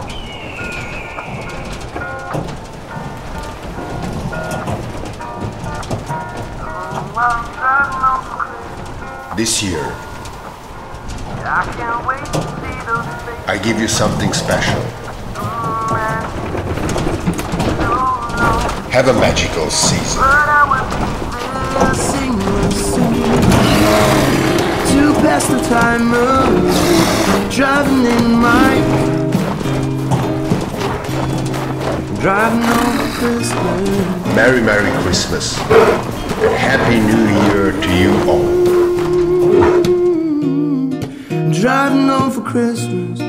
This year, I give you something special. Have a magical season. To pass the time driving in my driving over Christmas. Merry, Merry Christmas and Happy New Year to you all. Driving home for Christmas.